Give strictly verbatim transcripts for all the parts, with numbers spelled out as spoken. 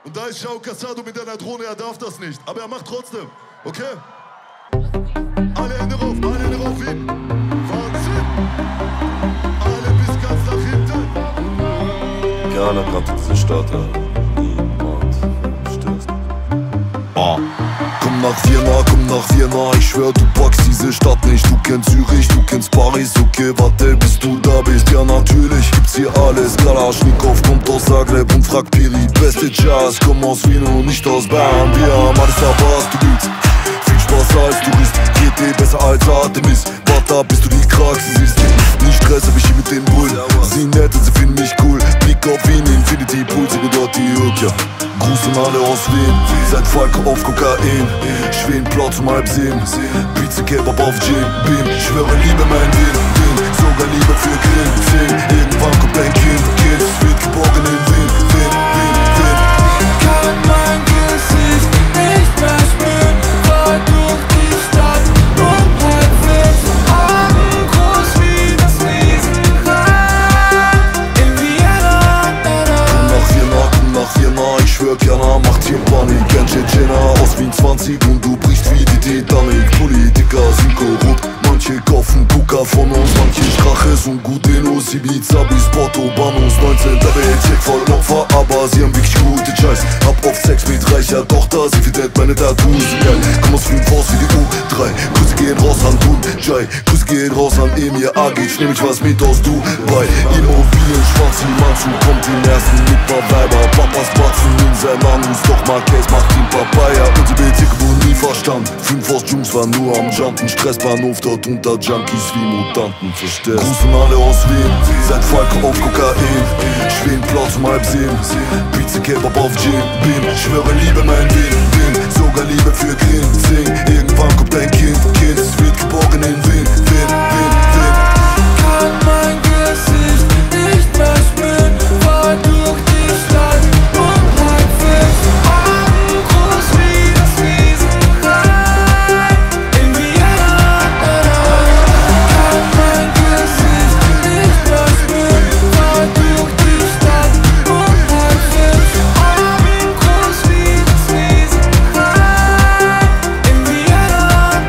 Und da ist João Casado mit einer Drohne, er darf das nicht. Aber er macht trotzdem, okay? Alle Hände rauf, alle Hände rauf, hin. Wahnsinn. Alle bis ganz nach hinten. Keiner kannte diese Stadt, ja. Niemand. Störst. Ah. Komm nach Vienna, komm nach Vienna, ich schwör, du packst diese Stadt nicht. Du kennst Zürich, du kennst Paris, okay, warte, bis du da bist. Ja, natürlich gibt's hier alles. Kalaschnikow kommt aus Zagreb und fragt Piri. Beste Jazz, komm aus Wien und nicht aus Bern. Wir haben alles da, was du willst. Viel Spaß als Tourist, G T besser als Artemis. Warte ab, bis du die Kraxe siehst. Nie Stress, hab ich hier mit den Bullen. Sie nett und sie finden mich cool. Blick auf Wien, Infinity Pool, sie dort die Hook, ja. Gruß an alle aus Wien, seit Falke auf Kokain. Schwen, Platz um halb sehen. Pizza, Kebab auf Gin, Beam. Schwöre Liebe, mein Ding, Ding. Sogar Liebe für Grill, Zing. Irgendwann kommt dein Kind, Kind. Wird geboren in Wien, Wien, Wien, Wien. Kann mein Gesicht nicht mehr spüren. Fahr durch die Stadt und halb fünf. Augen groß wie das Riesenrad in Vienna. Komm nach Vienna, komm nach Vienna, ich schwör keiner macht hier Panik. Ein Tschetschener aus Wien zwanzig und du brichst wie die Titanic. Politiker sind korrupt, manche kaufen Coca von uns, manche Strache sind gut in uns. Ibiza bis Porto, Banos, neunzehnter Bezirk voll Opfer, aber sie haben wirklich gute Scheiß. Hab oft Sex mit reicher Tochter, sie findet meine Tattoos geil. Komm aus Wien raus wie die U drei, Grüße gehen raus an Tunjai, Grüße gehen raus an Emir Agic, nehm ich was mit aus Dubai. Immobilien, Schwanz, Manchu, kommt den ersten mit paar Weiber, Papas Batzen in sein Anus, doch Marquez macht ihn Papaya. Unsere Bezirke wurden nie verstanden, fünf aus Jungs waren nur am Jumpen, Stressbahnhof dort unter Junkies wie Mutanten, verstehst? Gruß an alle aus Wien, seit Falke auf Kokain. Schwen, Platz um halb sehen. Pizza, Kebab auf Gin, Beam. Schwöre Liebe, mein Ding, Ding. Sogar Liebe für Grill, Sing. Irgendwann kommt dein Kind, Kind. Es wird geboren in Wien, Wien, Wien, Wien. Kann mein Gesicht nicht mehr spüren. Fahr durch die Stadt und halb fünf. Augen groß wie das Riesenrad in Vienna. Kann mein Gesicht nicht mehr spüren. Fahr durch die Stadt und halb fünf. Augen groß wie das Riesenrad in Vienna.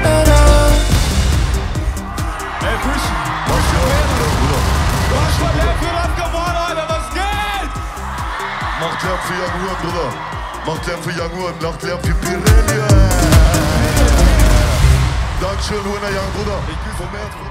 Ey, Christian, was für Ehre, Bruder. Was für Ehre, abgefahren, Alter, was geht? Macht Lärm für Young Huren, Bruder. Macht Lärm für Young Huren, macht Lärm für Pirelli. Dankeschön, Huren, Young Bruder. Ich küsse vom Herz, Bruder.